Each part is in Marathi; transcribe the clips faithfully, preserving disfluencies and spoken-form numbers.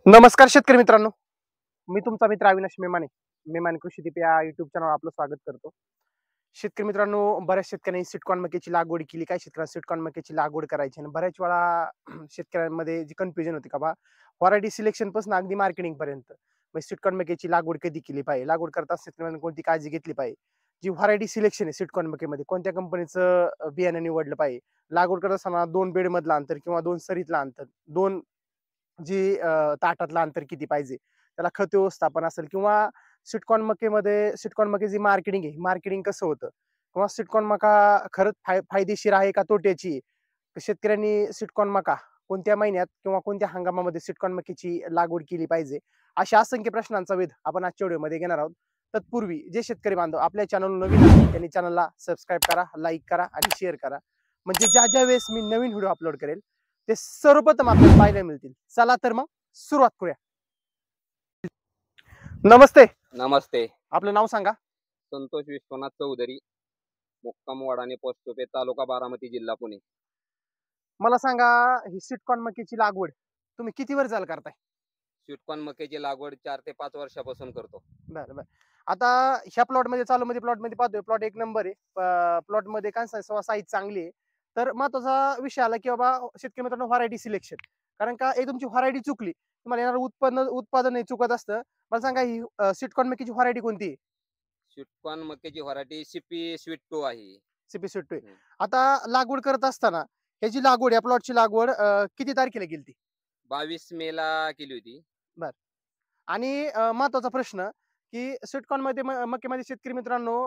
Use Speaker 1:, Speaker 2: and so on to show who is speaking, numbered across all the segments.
Speaker 1: नमस्कार शेतकरी मित्रांनो, मी तुमचा मित्र अविनाश मेमाने. मेमाने कृषी दीप या युट्यूब चॅनलवर आपलं स्वागत करतो. शेतकरी मित्रांनो, बऱ्याच शेतकऱ्यांनी स्वीटकॉर्न मक्याची लागवड केली. काही शेतकऱ्यांना स्वीटकॉर्न मक्याची लागवड करायची आणि बऱ्याच वेळा शेतकऱ्यांमध्ये जी कन्फ्युजन होती का बा व्हरायटी सिलेक्शन पासून अगदी मार्केटिंग पर्यंत. मग स्वीटकॉर्न मक्याची लागवड कधी केली पाहिजे, लागवड करता शेतकऱ्यांनी कोणती काळजी घेतली पाहिजे, जी व्हरायटी सिलेक्शन आहे स्वीटकॉर्न मक्यामध्ये कोणत्या कंपनीचं बियाणं निवडलं पाहिजे, लागवड करत असताना दोन बेड मधलं अंतर किंवा दोन सरीतलं अंतर, दोन जी अ, ताटातलं अंतर किती पाहिजे, त्याला खत व्यवस्थापन असेल किंवा स्वीटकॉर्न मक्यामध्ये स्वीटकॉर्न मक्याची मार्केटिंग आहे, मार्केटिंग कसं होतं किंवा स्वीटकॉर्न मका खरंच फाय फायदेशीर आहे का तोट्याची आहे? तर शेतकऱ्यांनी स्वीटकॉर्न मका कोणत्या महिन्यात किंवा कोणत्या हंगामामध्ये स्वीटकॉर्न मक्याची लागवड केली पाहिजे, अशा असंख्य प्रश्नांचा वेध आपण आजच्या व्हिडिओमध्ये घेणार आहोत. तत्पूर्वी जे शेतकरी बांधव आपल्या चॅनल नवीन आहेत त्यांनी चॅनलला सबस्क्राईब करा, लाईक करा आणि शेअर करा, म्हणजे ज्या ज्या वेळेस मी नवीन व्हिडिओ अपलोड करेल ते सर्वप्रथम आपल्याला पाहायला मिळतील. चला तर मग सुरुवात करूया. नमस्ते.
Speaker 2: नमस्ते.
Speaker 1: आपलं नाव सांगा.
Speaker 2: संतोष विश्वनाथ चौधरी, मुक्काम वाडाणे पोस्ट तालुका बारामती, जिल्हा पुणे.
Speaker 1: मला सांगा, ही स्वीटकॉर्न मक्याची लागवड तुम्ही किती वर्ष झालं करताय?
Speaker 2: स्वीटकॉर्न मक्याची लागवड चार ते पाच वर्षापासून करतो.
Speaker 1: बरं बरं. आता ह्या प्लॉट मध्ये चालू मध्ये प्लॉट मध्ये पाहतोय, प्लॉट एक नंबर आहे. प्लॉट मध्ये काय साईज चांगली आहे. तर महत्वाचा विषय आला की बाबा शेतकरी मित्रांनो व्हरायटी सिलेक्शन, कारण का एक तुमची व्हरायटी चुकली तुम्हाला येणार उत्पन्न उत्पादन चुकत असतं. मला सांगा, ही स्वीटकॉर्न मक्याची व्हरायटी कोणती?
Speaker 2: स्वीटकॉर्न मक्याची व्हरायटी सीपी स्वीट टू आहे.
Speaker 1: CP sweet two. आता लागवड करत असताना ह्याची लागवड या प्लॉटची लागवड किती तारखेला केली ती?
Speaker 2: बावीस मे ला केली होती.
Speaker 1: बर. आणि महत्वाचा प्रश्न की स्वीटकॉर्न मध्ये मक्यामध्ये शेतकरी मित्रांनो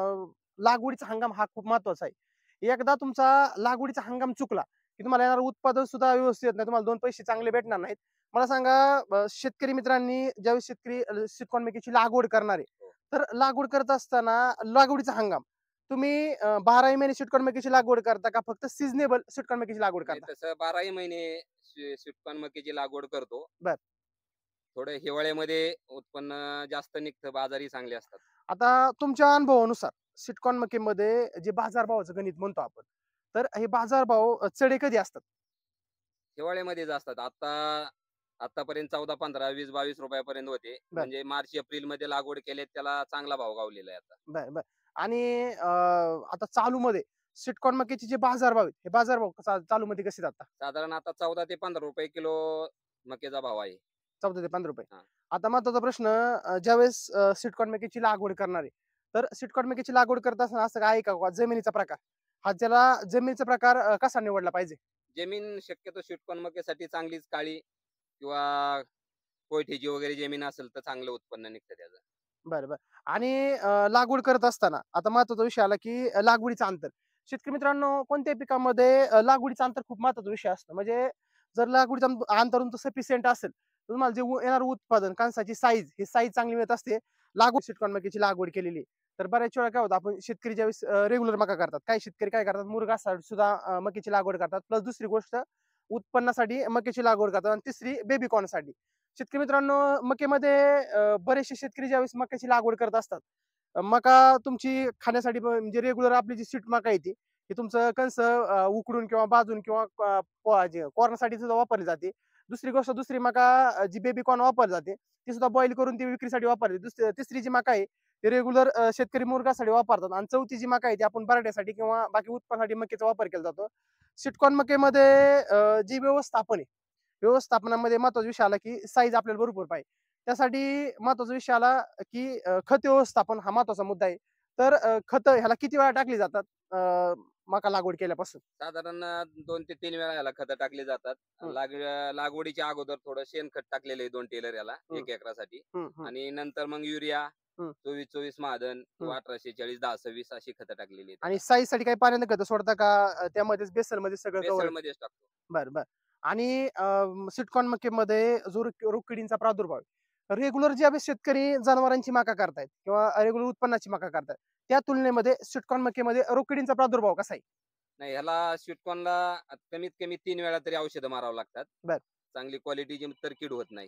Speaker 1: लागवडीचा हंगाम हा खूप महत्वाचा आहे. एकदा तुमचा लागवडीचा हंगाम चुकला की तुम्हाला येणार उत्पादन सुद्धा व्यवस्थित नाही, तुम्हाला दोन पैसे चांगले भेटणार नाहीत. मला सांगा, शेतकरी मित्रांनी ज्यावेळेस शेतकरी स्वीटकॉर्न मक्याची लागवड करणार आहे, तर लागवड करत असताना लागवडीचा हंगाम तुम्ही बाराही महिने स्वीटकॉर्न मक्याची लागवड करता का फक्त सीझनेबल स्वीटकॉर्न मक्याची लागवड करता?
Speaker 2: तसं बाराही महिने स्वीटकॉर्न मक्याची लागवड करतो.
Speaker 1: बर.
Speaker 2: थोडं हिवाळ्यामध्ये उत्पन्न जास्त निघतं, बाजारही चांगले असतात.
Speaker 1: आता तुमच्या अनुभवानुसार स्वीटकॉर्न मक्यामध्ये जे बाजारभावाचं गणित म्हणतो आपण, तर हे बाजारभाव चढे कधी असतात?
Speaker 2: हिवाळ्यामध्येच असतात. आता आतापर्यंत चौदा पंधरा वीस बावीस रुपयापर्यंत होते. म्हणजे मार्च एप्रिल मध्ये लागवड केले त्याला चांगला भाव गावलेला आहे आता.
Speaker 1: बर बर. आणि आता चालू मध्ये स्वीटकॉर्न मक्याचे जे बाजारभाव आहेत, हे बाजारभाव चालू मध्ये कसे जातात?
Speaker 2: साधारण आता चौदा ते पंधरा रुपये किलो मक्याचा भाव आहे.
Speaker 1: चौदा ते पंधरा रुपये. आता महत्वाचा प्रश्न, ज्यावेळेस स्वीटकॉर्न मक्याची लागवड करणार आहे, तर स्वीटकॉर्न मक्याची लागवड करत असताना असं आहे का जमिनीचा प्रकार, हा ज्याला जमिनीचा प्रकार कसा निवडला पाहिजे?
Speaker 2: जमीन शक्यतो स्वीटकॉर्न मक्यासाठी चांगलीच काळी किंवा कोयठेची वगैरे जमीन असेल तर चांगलं उत्पन्न निघतं त्याचं.
Speaker 1: बरं बरं. आणि लागवड करत असताना आता महत्वाचा विषय आला की लागवडीचं अंतर. शेतकरी मित्रांनो, कोणत्याही पिकामध्ये लागवडीचं अंतर खूप महत्वाचा विषय असतो. म्हणजे जर लागवडीचं अंतर तुमचं सफिशियंट असेल, तुम्हाला जे येणार उत्पादन कणसाची साईज ही साईज चांगली मिळत असते. लागवड स्वीटकॉर्न मक्याची लागवड केलेली तर बऱ्याच वेळा काय होतं, आपण शेतकरी ज्यावेळेस रेग्युलर मका करतात, काही शेतकरी काय करतात, मुरघासाठी सुद्धा मक्याची लागवड करतात. प्लस दुसरी गोष्ट उत्पन्नासाठी मक्याची लागवड करतात आणि तिसरी बेबीकॉर्न साठी. शेतकरी मित्रांनो, मक्यामध्ये बरेचसे शेतकरी ज्यावेळेस मक्याची लागवड करत असतात, मका तुमची खाण्यासाठी म्हणजे रेग्युलर आपली जी स्वीट मका येते ही तुमचं कंस उकडून किंवा भाजून किंवा कॉर्नसाठी सुद्धा वापरली जाते. दुसरी गोष्ट, दुसरी मका जी बेबीकॉर्न वापरली जाते ती सुद्धा बॉईल करून ती विक्रीसाठी वापरली. दुसरी तिसरी जी मका आहे ती रेग्युलर शेतकरी मुरगासाठी वापरतात आणि चौथी जी मका आहे ती आपण बराट्यासाठी किंवा बाकी उत्पन्नासाठी मक्याचा वापर केला जातो. स्वीटकॉर्न मक्यामध्ये जी व्यवस्थापन आहे, व्यवस्थापनामध्ये महत्वाचा विषय आला की साईज आपल्याला भरपूर पाहिजे. त्यासाठी महत्वाचा विषय आला की खत व्यवस्थापन हा महत्वाचा मुद्दा आहे. तर खत ह्याला किती वेळा टाकली जातात मका लागवड केल्यापासून?
Speaker 2: साधारण दोन ते तीन वेळा याला खत टाकली जातात. लागवडीच्या अगोदर थोडं शेणखत टाकलेलं आहे दोन टेलर याला एक एकरासाठी, आणि नंतर मग युरिया चोवीस चोवीस महादन किंवा अठराशे चाळीस दहा सव्वीस अशी खत टाकलेली.
Speaker 1: आणि साईज साठी काही पाण्याने खत सोडता का त्यामध्येच बेसल मध्ये सगळं
Speaker 2: मध्येच टाकतो?
Speaker 1: बरं बरं. आणि स्वीटकॉर्न मक्यामध्ये जो रोगकिडींचा प्रादुर्भाव, रेग्युलर जे शेतकरी जनावरांची मका करतायत किंवा रेग्युलर उत्पन्नाची मका करतायत, त्या तुलनेमध्ये स्वीटकॉर्न मक्यामध्ये रोगकिडींचा प्रादुर्भाव कसा आहे?
Speaker 2: नाही, ह्याला स्वीटकॉर्नला कमीत कमी तीन वेळा तरी औषधं मारावं लागतात.
Speaker 1: बर.
Speaker 2: चांगली क्वालिटीची तर कीड होत नाही.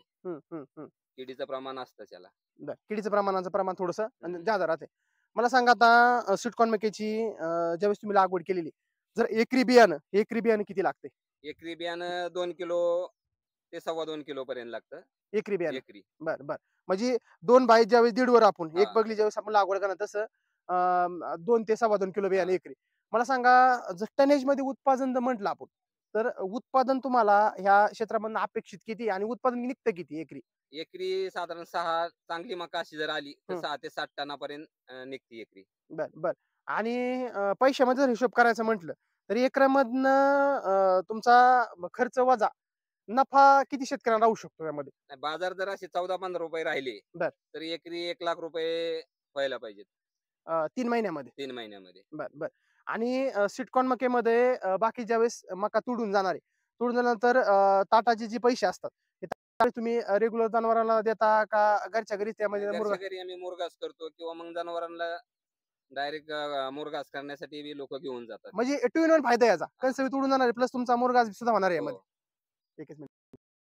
Speaker 2: किडीचं प्रमाण असतं त्याला.
Speaker 1: बर. किडीचं प्रमाणाचं प्रमाण थोडस जादा राहते. मला सांगा, आता स्वीटकॉर्न मक्याची ज्यावेळेस तुम्ही लागवड केलेली, जर एकरी बियाणं एकरी बियाणं किती लागते?
Speaker 2: एकरी बियाणं दोन किलो ते सव्वा दोन किलो पर्यंत लागतं
Speaker 1: एकरी बियाणं.
Speaker 2: एकरी.
Speaker 1: बर बर म्हणजे दोन बाय ज्यावेळेस दीडवर आपण एक
Speaker 2: हा.
Speaker 1: बगली ज्यावेळेस आपण लागवड करणार तसं अं, दोन ते सव्वा दोन किलो बियाणं
Speaker 2: हा.
Speaker 1: एकरी. मला सांगा जर टनेज मध्ये उत्पादन जर म्हटलं आपण तर उत्पादन तुम्हाला ह्या क्षेत्रामधून अपेक्षित किती आणि उत्पादन निघतं किती एकरी?
Speaker 2: एकरी साधारण सहा चांगली मका अशी जर आली तर
Speaker 1: हं.
Speaker 2: सहा ते सात टनापर्यंत अं, निघते एकरी.
Speaker 1: बर बर आणि अं, पैशामध्ये जर हिशोब करायचं म्हटलं तर एकरामधनं अं, तुमचा खर्च वजा नफा किती शेतकऱ्यांना राहू शकतो यामध्ये?
Speaker 2: नाही, बाजार जर असे चौदा पंधरा रुपये राहिले
Speaker 1: बर
Speaker 2: तर एकरी एक लाख रुपये व्हायला पाहिजेत
Speaker 1: अं, तीन महिन्यामध्ये.
Speaker 2: तीन महिन्यामध्ये.
Speaker 1: बर बर आणि सिटकॉन मकेमध्ये अं, बाकी ज्यावेळेस मका तुडून जाणार आहे तुडून झाल्यानंतर अं, ताटाचे जे पैसे असतात ते ताटाचे तुम्ही रेग्युलर जनावरांना देता का घरच्या घरी
Speaker 2: नाही,
Speaker 1: त्यामध्ये मुरगा?
Speaker 2: घरच्या घरी आम्ही मुरघास करतो किंवा मग जनावरांना डायरेक्ट मुरघास करण्यासाठी बी लोक घेऊन जातात.
Speaker 1: म्हणजे टू इन वन फायदा आहे याचा
Speaker 2: हा.
Speaker 1: कन्सेप्ट तुडून जाणार आहे प्लस तुमचा मुरगा सुद्धा होणार आहे
Speaker 2: हो.
Speaker 1: यामध्ये. एकच मिनिट.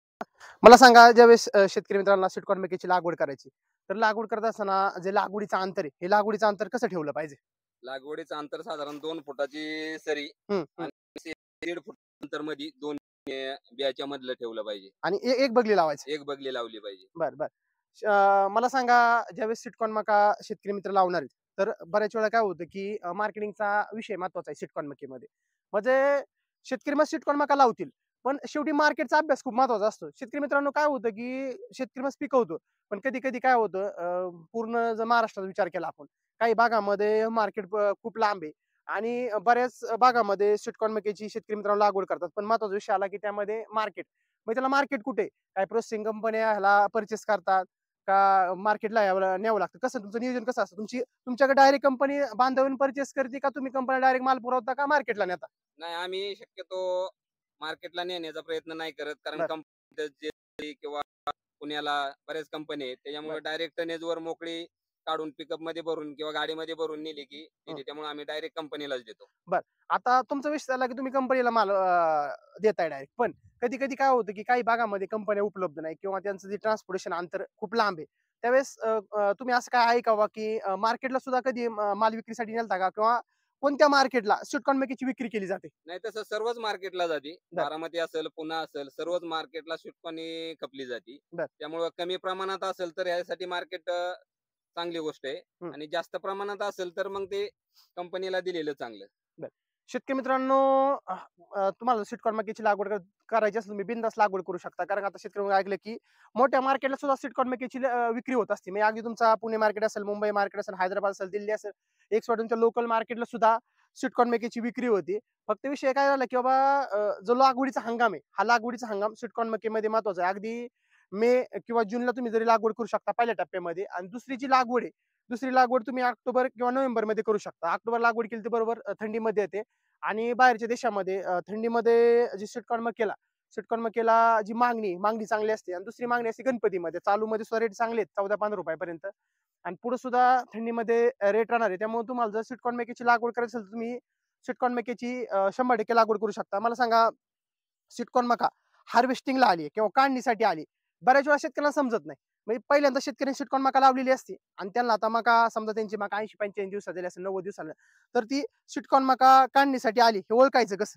Speaker 1: मला सांगा ज्यावेळेस अं, शेतकरी मित्रांना सिटकॉन मकेची लागवड करायची तर लागवड करत असताना जे लागवडीचं अंतर आहे हे लागवडीचं अंतर कसं ठेवलं पाहिजे?
Speaker 2: लागवडीचं अंतर साधारण दोन फुटाची सरी
Speaker 1: हम्म, हम्म.
Speaker 2: आणि दीड फूट अंतर मध्ये दोन अं, बियाच्या मधलं ठेवलं पाहिजे.
Speaker 1: आणि ए- एक बगली लावायची.
Speaker 2: एक बगली लावली पाहिजे.
Speaker 1: बर बर अं, मला सांगा ज्यावेळेस सिटकॉन मका शेतकरी मित्र लावणार आहेत तर बऱ्याच वेळा काय होतं की मार्केटिंगचा विषय महत्वाचा आहे सिटकॉन मकेमध्ये. म्हणजे शेतकरी मग सिटकॉन मका लावतील पण शेवटी मार्केटचा अभ्यास खूप महत्वाचा असतो. शेतकरी मित्रांनो काय होतं की शेतकरी मग पिकवतो पण कधी कधी काय होतं अं, पूर्ण जर महाराष्ट्राचा विचार केला आपण काही भागामध्ये मार्केट खूप लांब आहे आणि बऱ्याच भागामध्ये सिटकॉन मकेची शेतकरी मित्रांनो लागवड करतात पण महत्वाचा विषय आला की त्यामध्ये मार्केट मग त्याला मार्केट कुठे काय प्रोसेसिंग कंपन्या ह्याला परचेस करतात का मार्केटला न्यावं लागतं कसं तुमचं नियोजन कसं असतं तुमची तुमच्याकडे डायरेक्ट कंपनी बांधवून परचेस करते का तुम्ही कंपनी डायरेक्ट माल पुरवता का मार्केटला नेता?
Speaker 2: नाही, आम्ही शक्यतो मार्केटला नेण्याचा प्रयत्न नाही करत कारण
Speaker 1: बर
Speaker 2: कंपनी किंवा पुण्याला बऱ्याच कंपनी आहेत त्याच्यामुळे
Speaker 1: बर
Speaker 2: डायरेक्ट टनेजवर मोकळी काढून पिकअप मध्ये भरून किंवा गाडीमध्ये भरून नेली की
Speaker 1: हं.
Speaker 2: तिथे त्यामुळे आम्ही डायरेक्ट कंपनीलाच देतो.
Speaker 1: बर आता तुमचा विषय झाला की तुम्ही कंपनीला माल अं, देताय डायरेक्ट पण कधी कधी काय होतं की काही भागामध्ये कंपन्या उपलब्ध नाही किंवा त्यांचं जे ट्रान्सपोर्टेशन अंतर खूप लांब आहे त्यावेळेस अं, अं, तुम्ही असं काय ऐकावं की मार्केटला सुद्धा कधी अं, माल विक्रीसाठी नेलता का किंवा कोणत्या मार्केटला सिटकॉन मकेची विक्री केली जाते?
Speaker 2: नाही, तसं सर्वच मार्केटला जाते.
Speaker 1: बर
Speaker 2: बारामती असेल, पुणा असेल, सर्वच मार्केटला स्वीटकॉर्न खपली जाते.
Speaker 1: बर
Speaker 2: त्यामुळं कमी प्रमाणात असेल तर यासाठी मार्केट चांगली गोष्ट आहे
Speaker 1: हं.
Speaker 2: आणि जास्त प्रमाणात असेल तर मग ते कंपनीला दिलेलं चांगलं.
Speaker 1: बर शेतकरी मित्रांनो अह, अह, तुम्हाला सिटकॉर्न मक्याची लागवड कर- करायची असेल तुम्ही बिंदास लागवड करू शकता कारण आता शेतकरी ऐकलं की मोठ्या मार्केटला सुद्धा सिटकॉर्न मक्याची अह, विक्री होत असते म्हणजे अगदी तुमचा पुणे मार्केट असेल मुंबई मार्केट असेल हैदराबाद असेल दिल्ली असेल एक तुमच्या लोकल मार्केटला सुद्धा सिटकॉर्न मक्याची विक्री होती. फक्त विषय काय झाला की बाबा अह, जो लागवडीचा हंगाम आहे हा लागवडीचा हंगाम सिटकॉर्न मक्यामध्ये महत्वाचा आहे. अगदी मे किंवा जूनला तुम्ही जरी लागवड करू शकता पहिल्या टप्प्यामध्ये आणि दुसरी जी लागवड आहे दुसरी लागवड तुम्ही ऑक्टोबर किंवा नोव्हेंबर मध्ये करू शकता. ऑक्टोबर लागवड केली तर बरोबर अह, थंडीमध्ये येते आणि बाहेरच्या देशामध्ये अ, थंडीमध्ये जी स्वीटकॉर्न मकेला स्वीटकॉर्न मकेला जी मागणी मागणी चांगली असते आणि दुसरी मागणी असते गणपतीमध्ये चालूमध्ये सुद्धा रेट चांगले आहेत चौदा पंधरा रुपयापर्यंत आणि पुढे सुद्धा थंडीमध्ये रेट राहणार आहे त्यामुळे तुम्हाला जर स्वीटकॉर्न मकेची लागवड करायची असेल तर तुम्ही स्वीटकॉर्न मकेची अ, शंभर टक्के लागवड करू शकता. मला सांगा स्वीटकॉर्न मका हार्वेस्टिंगला आली किंवा काढणीसाठी आली बऱ्याच वेळा शेतकऱ्यांना समजत नाही म्हणजे पहिल्यांदा शेतकऱ्यांनी स्वीटकॉर्न मका लावलेली असते आणि त्यांना आता मका समजा त्यांची मका ऐंशी पंच्याऐंशी दिवसात झाली असेल नव्वद दिवसाला तर ती स्वीटकॉर्न मका काढणीसाठी आली हे ओळखायचं कसं?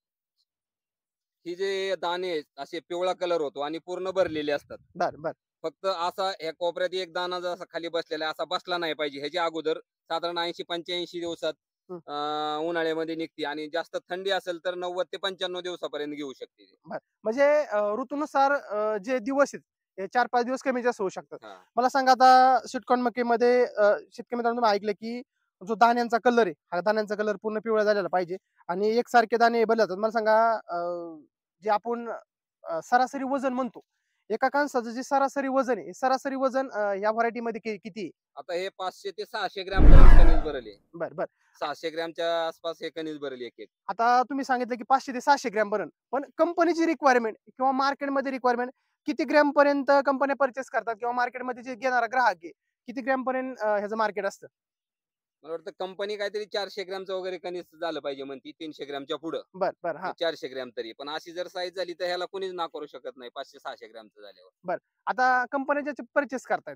Speaker 2: ही जे दाणे आहेत, असे पिवळा कलर होतो आणि पूर्ण भरलेले असतात.
Speaker 1: बर बर
Speaker 2: फक्त असा ह्या कोपऱ्यात एक दाना जसा खाली बसलेला आहे, असा बसला नाही पाहिजे. ह्याच्या अगोदर साधारण ऐंशी पंच्याऐंशी दिवसात
Speaker 1: हं,
Speaker 2: अं, उन्हाळ्यामध्ये निघते आणि जास्त थंडी असेल तर नव्वद ते पंच्याण्णव दिवसापर्यंत घेऊ शकते ती.
Speaker 1: बर म्हणजे अ, ऋतूनुसार अ, जे दिवस आहेत हे चार पाच दिवस कमी जास्त होऊ शकतात.
Speaker 2: हा.
Speaker 1: मला सांगा आता स्वीटकॉर्न मकेमध्ये अ, शेतकरी मित्रांनो तुम्ही ऐकलं की जो दाण्यांचा कलर आहे हा दाण्यांचा कलर पूर्ण पिवळा झालेला पाहिजे आणि एकसारखे दाणे बदलतात. मला सांगा अ, जे आपण अ, सरासरी वजन म्हणतो एका कणसाचं जे सरासरी वजन आहे हे सरासरी वजन अ, या व्हरायटीमध्ये कि- किती आहे?
Speaker 2: आता हे पाचशे ते सहाशे ग्रॅम पर्यंत कणीस भरले.
Speaker 1: बर बर
Speaker 2: सहाशे ग्रॅमच्या आसपास हे कणीस भरले एक एक.
Speaker 1: आता तुम्ही सांगितलं की पाचशे ते सहाशे ग्रॅम पर्यंत पण कंपनीची रिक्वायरमेंट किंवा मार्केटमध्ये रिक्वायरमेंट किती ग्रॅम पर्यंत कंपन्या परचेस करतात किंवा मार्केटमध्ये जे घेणारा ग्राहक आहे किती ग्रॅम पर्यंत अं, ह्याचं मार्केट असतं?
Speaker 2: मला वाटतं कंपनी काहीतरी चारशे ग्रॅमचं वगैरे कणीस झालं पाहिजे म्हणती तीनशे ग्रॅमच्या पुढं.
Speaker 1: बर बर हा
Speaker 2: चारशे ग्रॅम तरी पण अशी जर साईज झाली तर ह्याला कोणीच ना करू शकत नाही पाचशे सहाशे ग्रॅमचं झाल्यावर.
Speaker 1: बर आता कंपन्या ज्याचे परचेस करतायत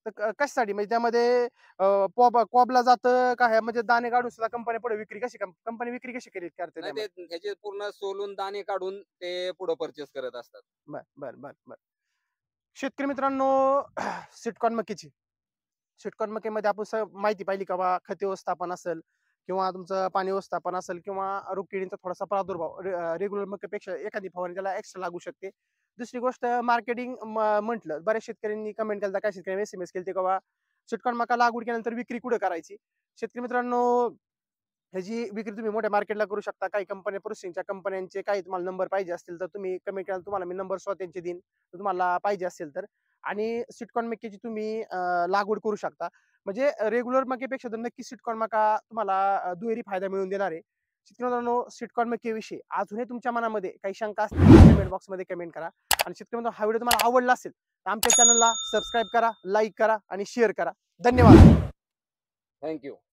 Speaker 1: तर क- कशासाठी म्हणजे त्यामध्ये पॉब कॉबला जातं का, ह्या म्हणजे दाणे काढून सुद्धा कंपनी पुढे विक्री कशी कंपनी विक्री कशी केली करते
Speaker 2: नाही
Speaker 1: त्यामध्ये?
Speaker 2: ते ह्याचे पूर्ण सोलून दाणे काढून ते पुढे परचेस करत असतात.
Speaker 1: बर बर बर बर शेतकरी मित्रांनो, सिटकॉन मक्याची सिटकॉन मक्यामध्ये आपण स- माहिती पाहिली का बा, खते व्यवस्थापन असेल किंवा तुमचं पाणी व्यवस्थापन असेल किंवा रोगकिडींचा थोडासा प्रादुर्भाव रेग्युलर मक्यापेक्षा एखादी फवारणी त्याला एक्स्ट्रा लागू शकते. दुसरी गोष्ट मार्केटिंग म्हटलं, बऱ्याच शेतकऱ्यांनी कमेंट केलं, काय शेतकऱ्यांनी एस एम एस केली का बा सिटकॉन मका लागवड केल्यानंतर विक्री कुठे करायची. शेतकरी मित्रांनो, ह्याची विक्री तुम्ही मोठ्या मार्केटला करू शकता. काही कंपन्या प्रोसेसिंगच्या कंपन्यांचे काही तुम्हाला नंबर पाहिजे असतील तर तुम्ही कमेंट केला, तुम्हाला मी नंबर स्वतःचे देईन तर तुम्हाला पाहिजे असेल तर. आणि सिटकॉन मक्याची तुम्ही अं, लागवड करू शकता. म्हणजे रेग्युलर मक्यापेक्षा तर नक्की सिटकॉन मका तुम्हाला अं, दुहेरी फायदा मिळवून देणार आहे. शेतकरी मित्रांनो, सिटकॉन मक्याविषयी अजूनही तुमच्या मनामध्ये काही शंका असतील कमेंट बॉक्समध्ये कमेंट करा. आणि शेतकरी मित्रांनो, हा व्हिडिओ तुम्हाला आवडला असेल तर आमच्या चॅनलला सबस्क्राईब करा, लाईक करा आणि शेअर करा. धन्यवाद.
Speaker 2: थँक्यू.